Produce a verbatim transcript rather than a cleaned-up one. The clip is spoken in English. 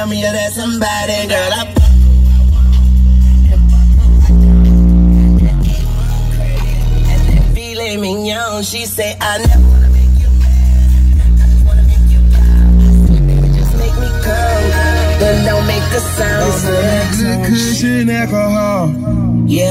tell me you're that somebody, girl. I filet mignon, she say I never wanna make you mad. I just wanna make you proud. Baby, just make me come, then don't make a sound. Good cushion alcohol.